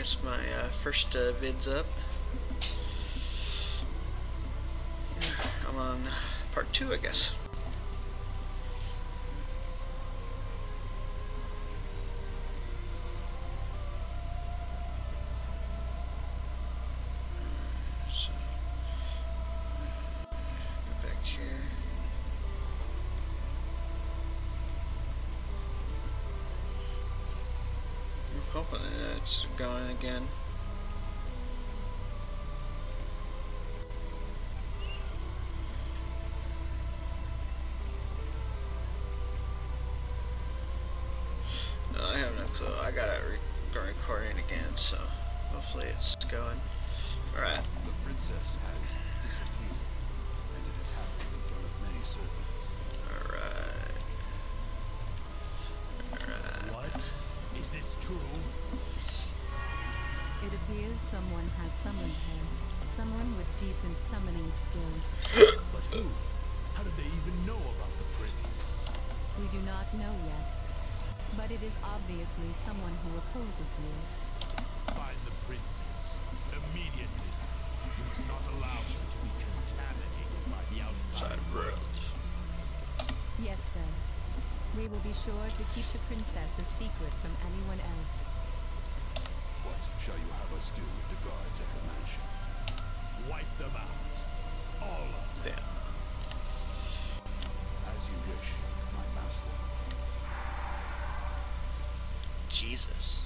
guess my first vid's up. I'm on part 2, I guess. So, go back here. I'm hoping that it's going again. No, I have no clue. I got it recording again, so hopefully it's going. Alright. The princess has disappeared, and it has happened in front of many servants. Alright. Alright. What? Is this true? It appears someone has summoned her. Someone with decent summoning skill. But who? How did they even know about the princess? We do not know yet. But it is obviously someone who opposes you. Find the princess immediately. You must not allow her to be contaminated by the outside world. Yes, sir. We will be sure to keep the princess a secret from anyone else. What shall you have us do with the guards at her mansion? Wipe them out. All of them. As you wish, my master. Jesus.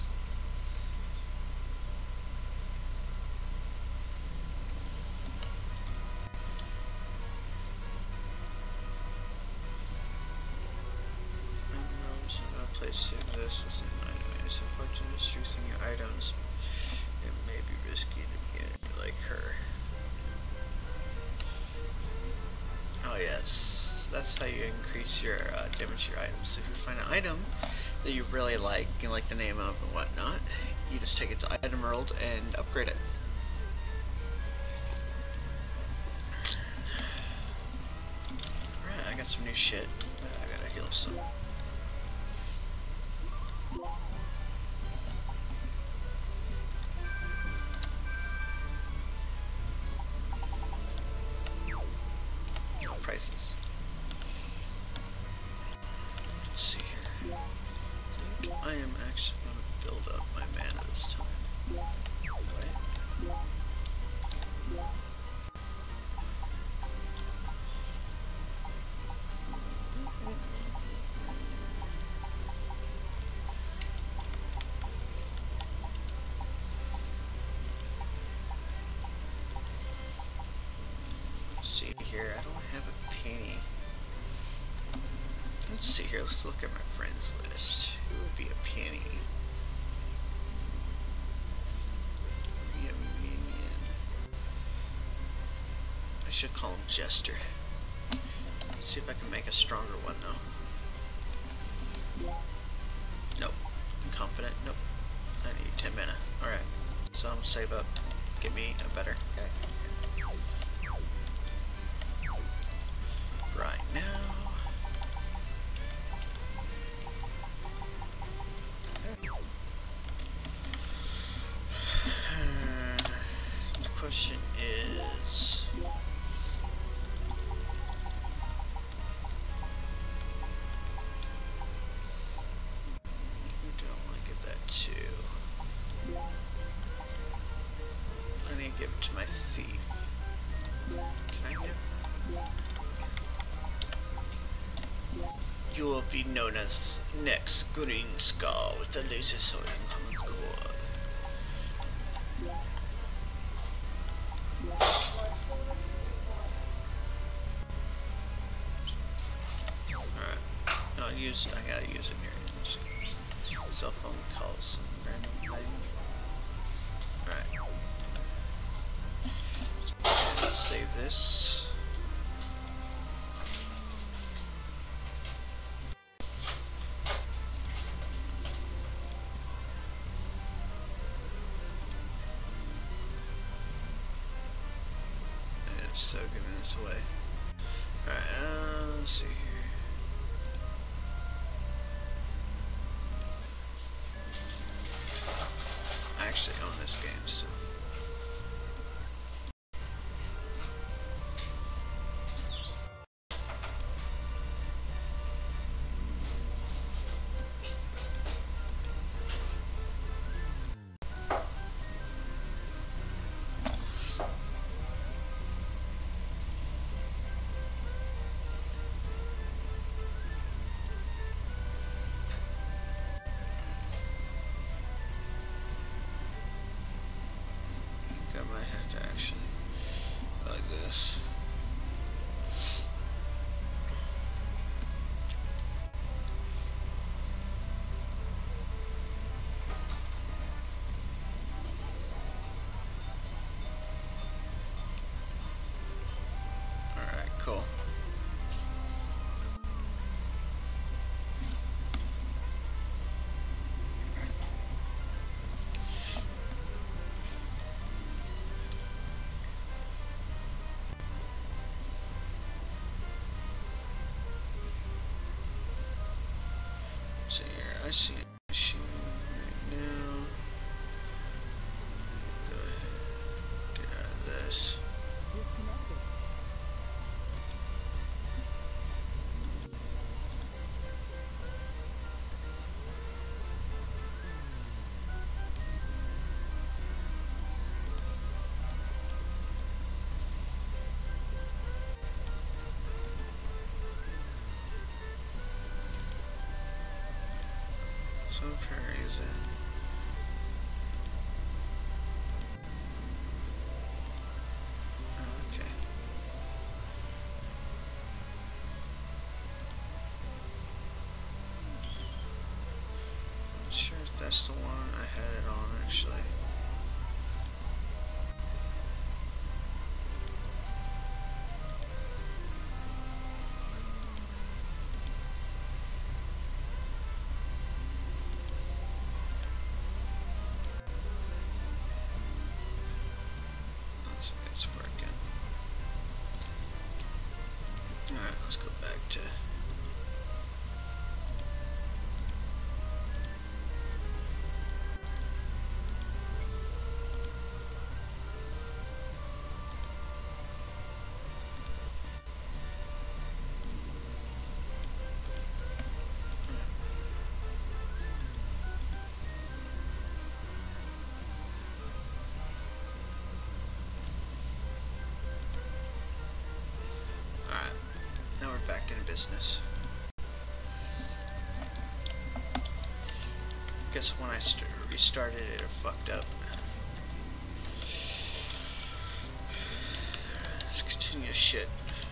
Realms have a place to exist within items. Unfortunately, choosing your items, it may be risky to get like her. Oh yes, that's how you increase your damage to your items. If you find an item that you really like, you like the name of and whatnot, you just take it to Item World and upgrade it. Alright, I got some new shit. I gotta heal some. No prices. Let's see here. I think I am actually going to build up my mana this time. Wait. Let's see here. I don't have a penny. Let's see here, let's look at my friends list. Who would be a penny? Be a minion. I should call him Jester. Let's see if I can make a stronger one though. Nope. Confident? Nope. I need 10 mana. Alright. So I'm gonna save up. Get me a better guy. Right now. The question is, who do I want to give that to? I need to give it to my thief. Can I give? You will be known as next Green Skull with the laser sword and common core. Alright. I gotta use it here. Cell phone calls, some random thing. Alright. Let's save this. So giving this away. Alright, let's see here. Actually, I don't I see a machine right now. Go ahead, get out of this. Disconnected. So where is it? Okay. Not sure if that's the one I had it on actually. It's working. Alright, let's go back to now we're back in business. Guess when I restarted it fucked up. Let's continue shit.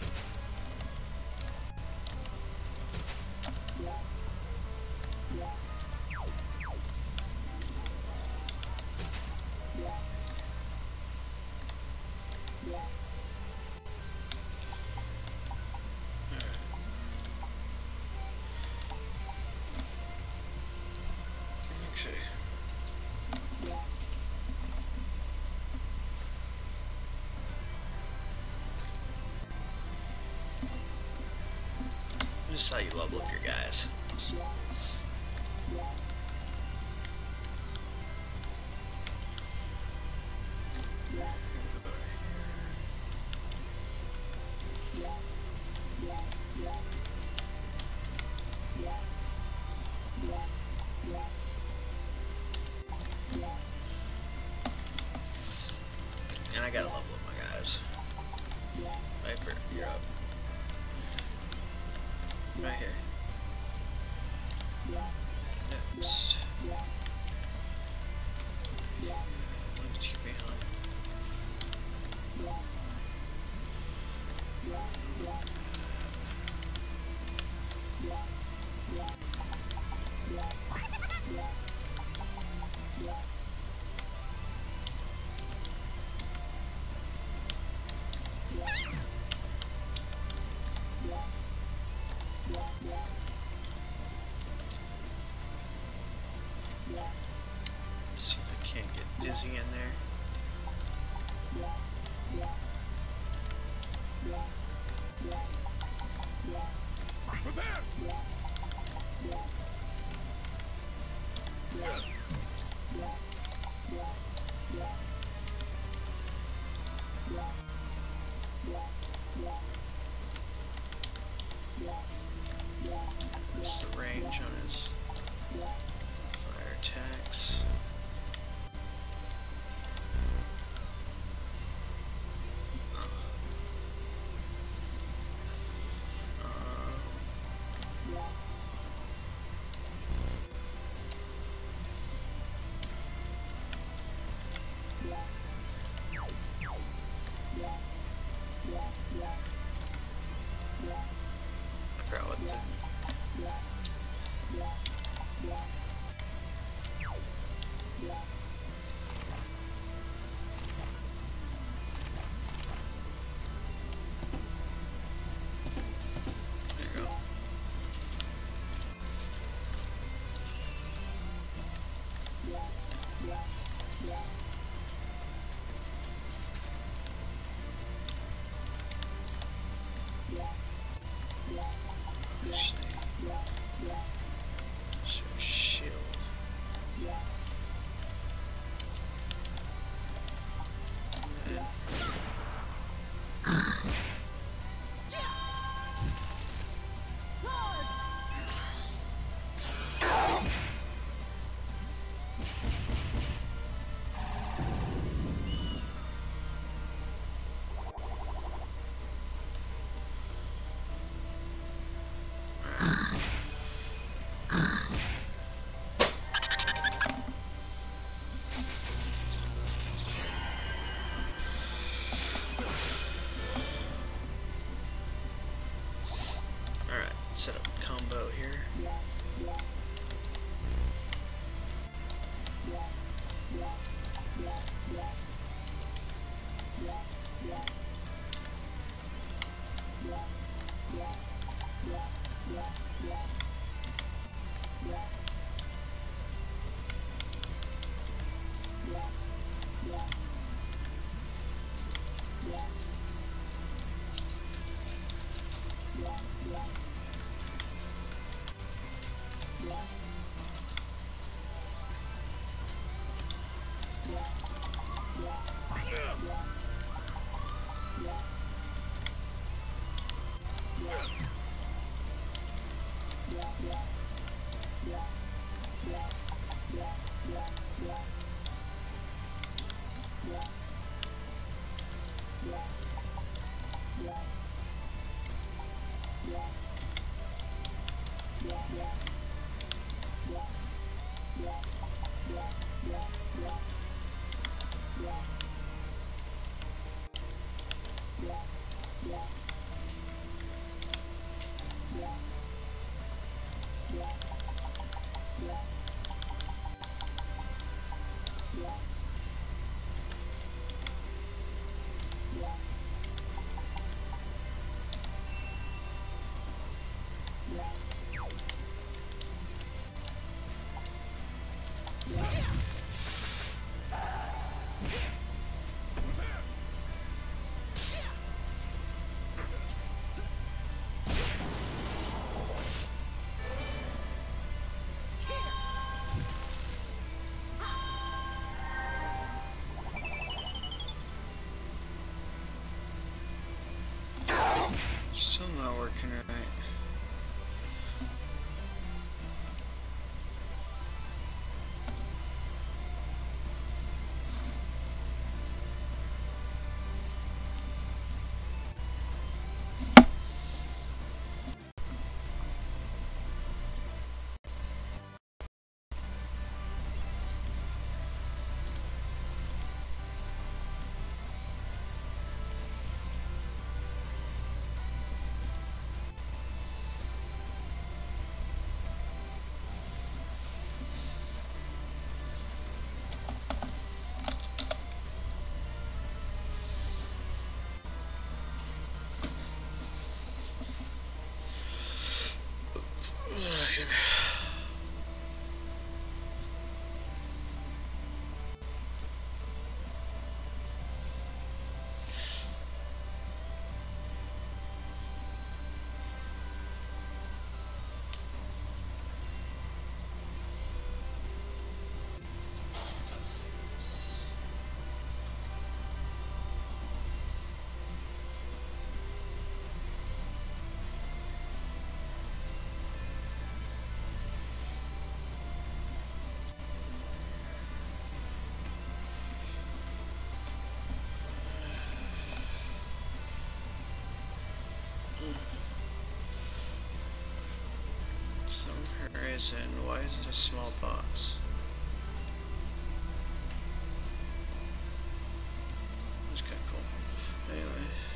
Okay. This is how you level up your guys. And I gotta level up my guys. Viper, you're up. Right here. Next. Look at you behind. See if I can't get dizzy in there. Prepare! That's the range on his fire attacks. I forgot what the there you go. Actually, so Still not working right. Horizon, why is it a small box? That's kind of cool. Anyway.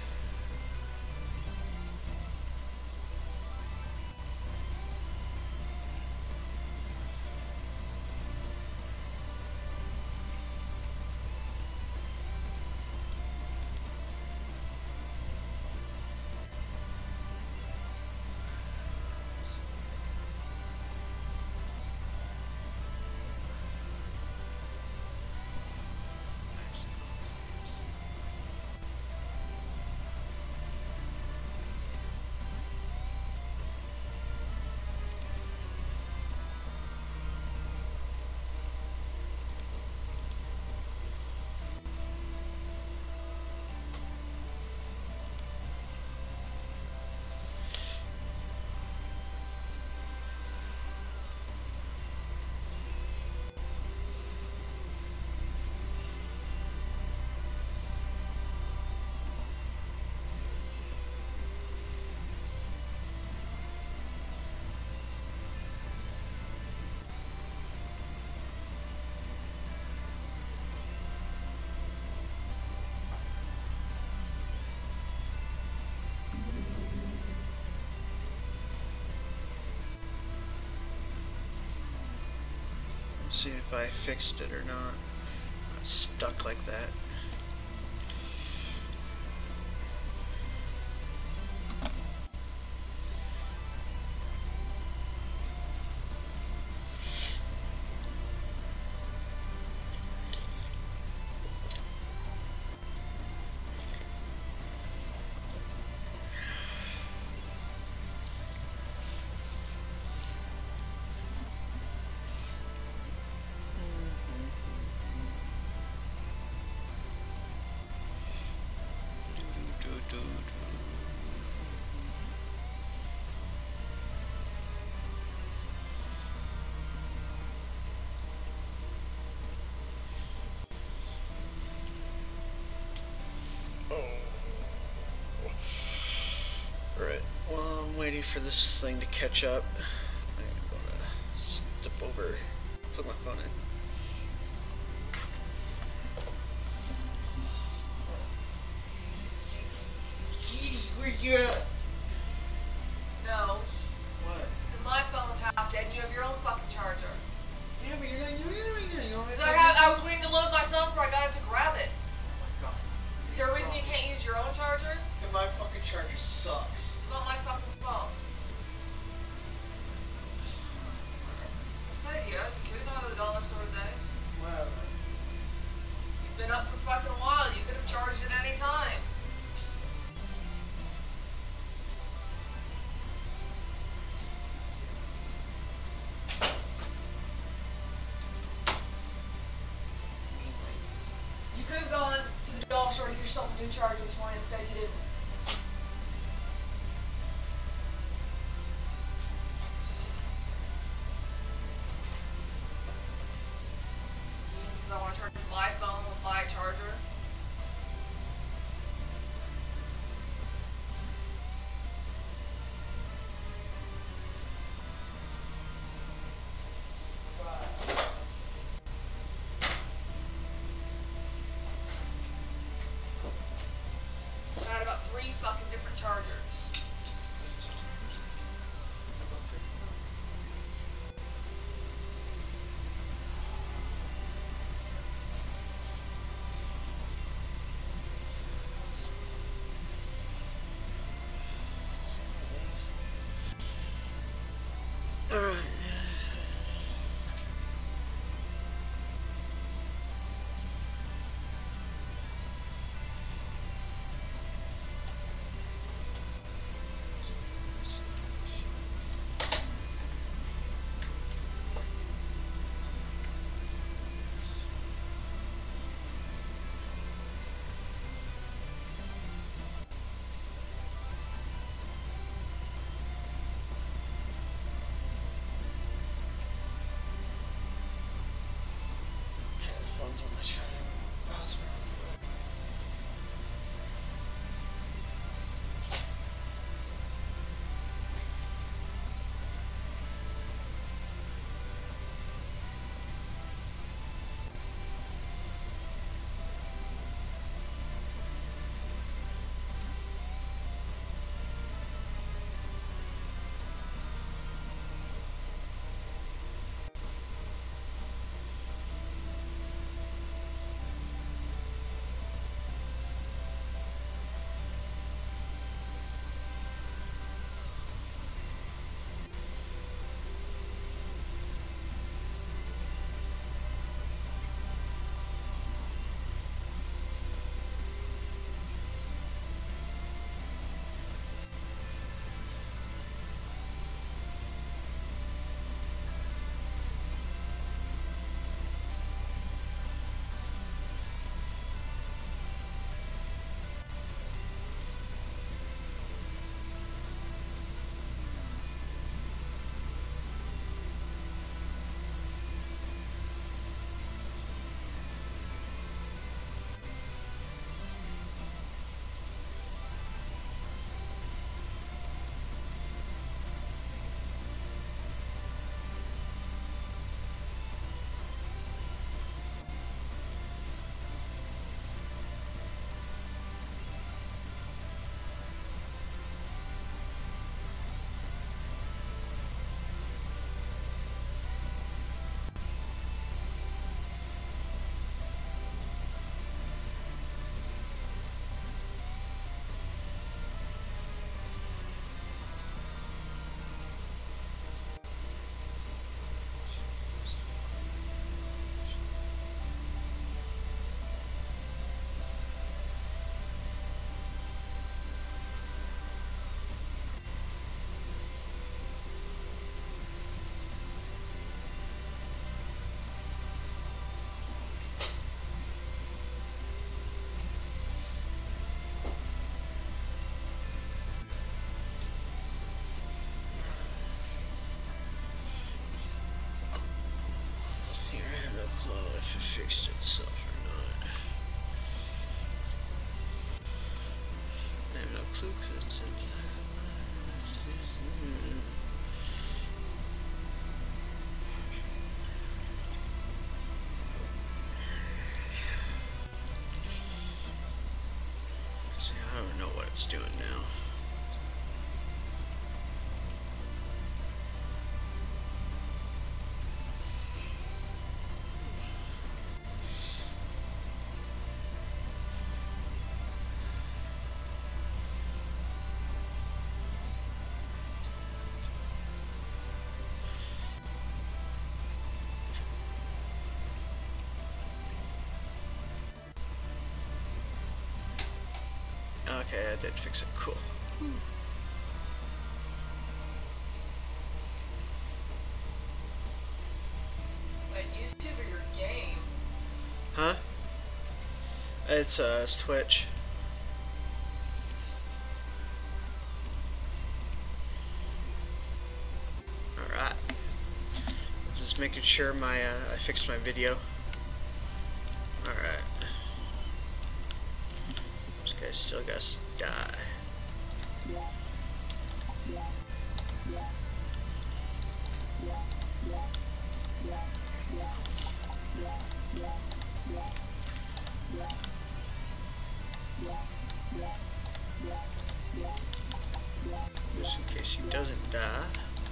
See if I fixed it or not. It's stuck like that. Right, well, I'm waiting for this thing to catch up. I'm gonna step over, plug my phone in. store to get yourself a new charger this morning. Instead, you didn't. Because I want to charge my phone with my charger. I had about 3 fucking different chargers. Alright. Phone's on the charger. Miles around the way. Fixed itself or not. I have no clue because it's in black and white. See, I don't know what it's doing now. Okay, I did fix it. Cool. That YouTube or your game? Huh? it's Twitch. Alright. Just making sure I fixed my video. Alright. This guy still got to die. Just in case he doesn't die.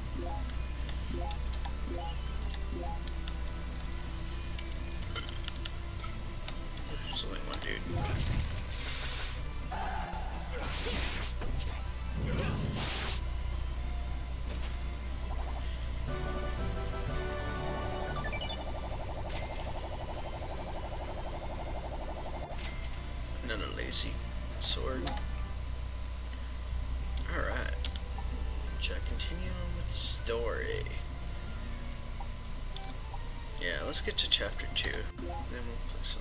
There's only one dude. Another lazy sword. Alright. Should I continue on with the story? Yeah, let's get to chapter 2. Then we'll play some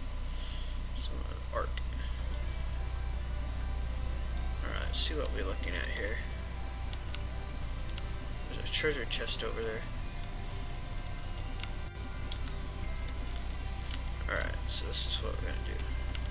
Ark. Alright, see what we're looking at here. There's a treasure chest over there. Alright, so this is what we're gonna do.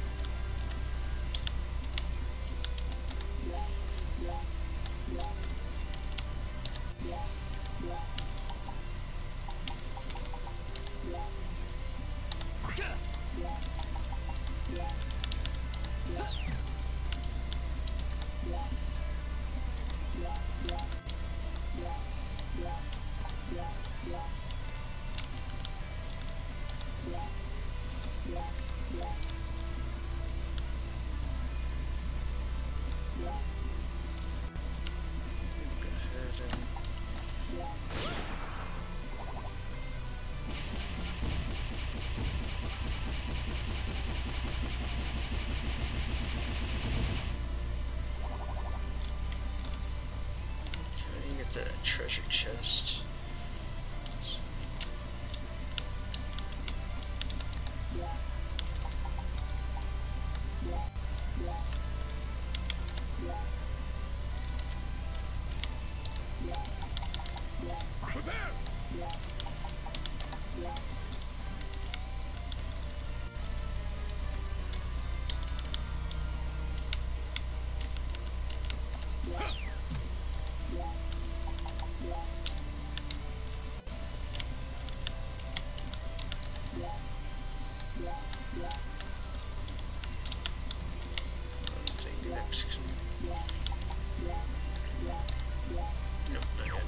The treasure chest. Prepare! No, not yet.